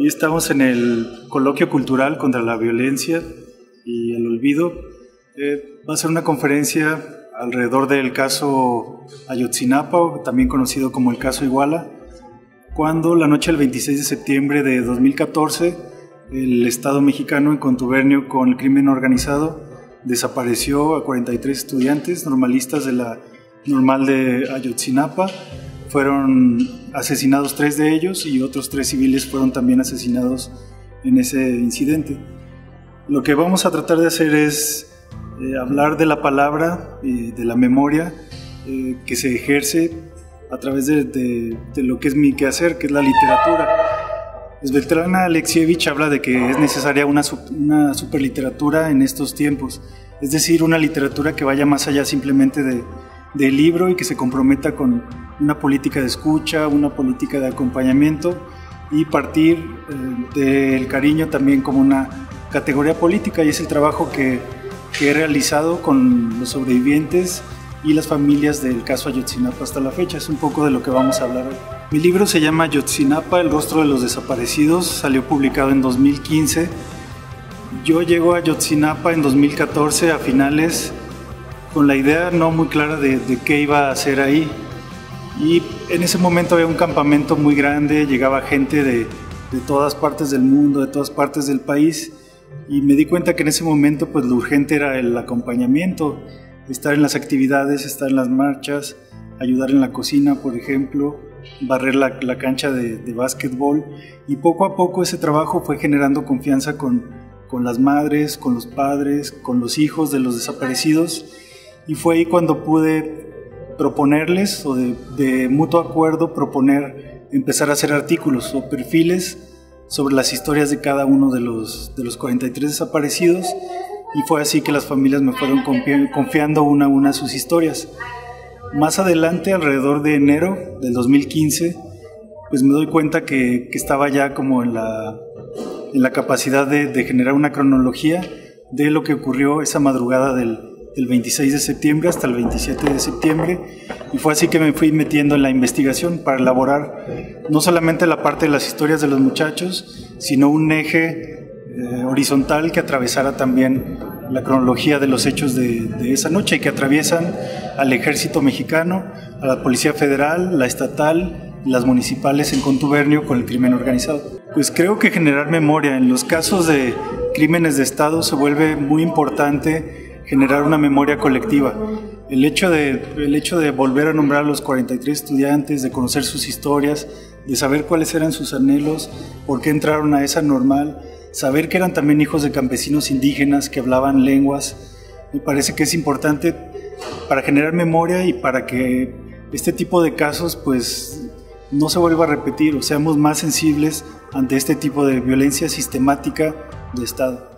Hoy estamos en el coloquio cultural contra la violencia y el olvido. Va a ser una conferencia alrededor del caso Ayotzinapa, también conocido como el caso Iguala, cuando la noche del 26 de septiembre de 2014 el Estado mexicano, en contubernio con el crimen organizado, desapareció a 43 estudiantes normalistas de la normal de Ayotzinapa. Fueron asesinados 3 de ellos y otros 3 civiles fueron también asesinados en ese incidente. Lo que vamos a tratar de hacer es hablar de la palabra y de la memoria que se ejerce a través de lo que es mi quehacer, que es la literatura. Svetlana Alexievich habla de que es necesaria una superliteratura en estos tiempos, es decir, una literatura que vaya más allá simplemente del libro y que se comprometa con una política de escucha, una política de acompañamiento y partir del cariño también como una categoría política, y es el trabajo que he realizado con los sobrevivientes y las familias del caso Ayotzinapa hasta la fecha. Es un poco de lo que vamos a hablar hoy. Mi libro se llama Ayotzinapa, el rostro de los desaparecidos, salió publicado en 2015. Yo llego a Ayotzinapa en 2014 a finales, con la idea no muy clara de qué iba a hacer ahí. Y en ese momento había un campamento muy grande, llegaba gente de todas partes del mundo, de todas partes del país, y me di cuenta que en ese momento pues lo urgente era el acompañamiento, estar en las actividades, estar en las marchas, ayudar en la cocina, por ejemplo, barrer la cancha de básquetbol, y poco a poco ese trabajo fue generando confianza con las madres, con los padres, con los hijos de los desaparecidos, y fue ahí cuando pude proponerles, o de mutuo acuerdo proponer empezar a hacer artículos o perfiles sobre las historias de cada uno de los 43 desaparecidos, y fue así que las familias me fueron confiando una a una sus historias. Más adelante, alrededor de enero del 2015, pues me doy cuenta que estaba ya como en la capacidad de generar una cronología de lo que ocurrió esa madrugada del 26 de septiembre hasta el 27 de septiembre, y fue así que me fui metiendo en la investigación para elaborar no solamente la parte de las historias de los muchachos, sino un eje horizontal que atravesara también la cronología de los hechos de esa noche, y que atraviesan al ejército mexicano, a la Policía Federal, la estatal, las municipales en contubernio con el crimen organizado. Pues creo que generar memoria en los casos de crímenes de Estado se vuelve muy importante, generar una memoria colectiva. El hecho de volver a nombrar a los 43 estudiantes, de conocer sus historias, de saber cuáles eran sus anhelos, por qué entraron a esa normal, saber que eran también hijos de campesinos indígenas que hablaban lenguas, me parece que es importante para generar memoria y para que este tipo de casos pues no se vuelva a repetir, o seamos más sensibles ante este tipo de violencia sistemática de Estado.